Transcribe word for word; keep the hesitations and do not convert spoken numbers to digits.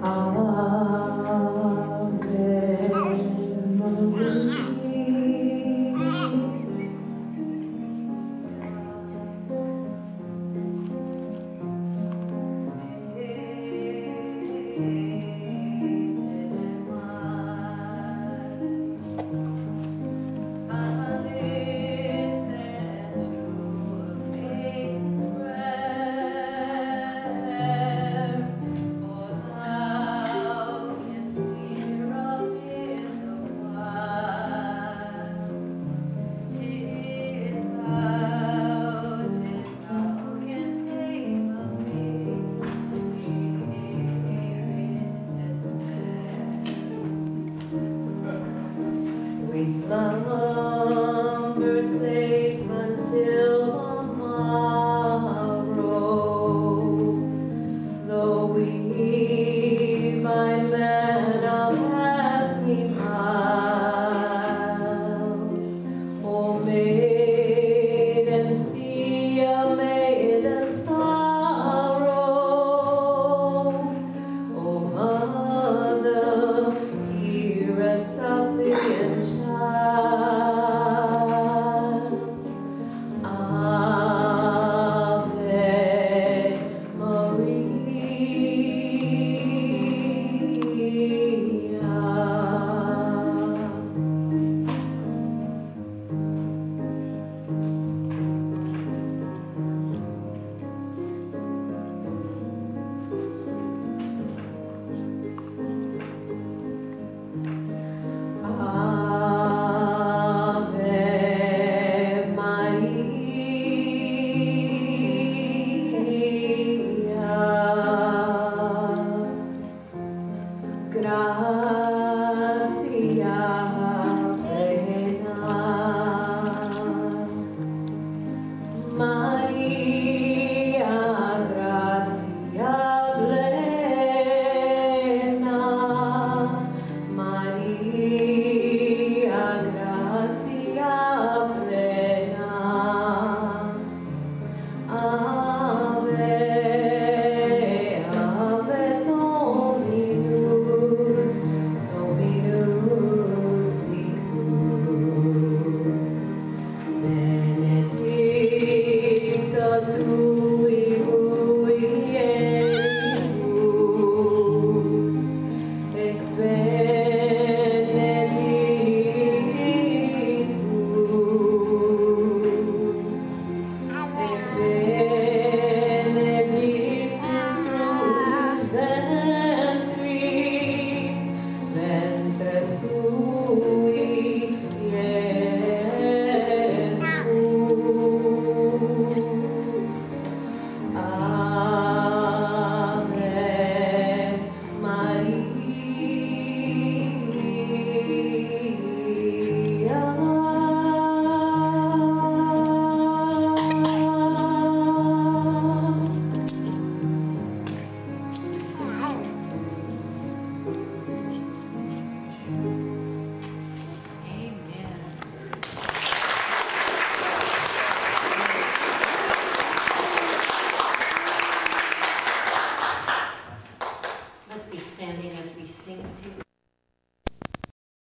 Slumber safe until tomorrow, though we by men are passing mild. O maiden, see a maiden's sorrow. O mother, hear a suppliant child. Ave Maria. Gracia plena, Maria, gracia plena, Maria, gracia plena, Ave, Ave Dominus, Dominus tecum, benedicta tui mulieribus, ec benedictus, ec benedictus fructus ventris, ventres tui, Iesus. Ave Maria. Let's be standing as we sing to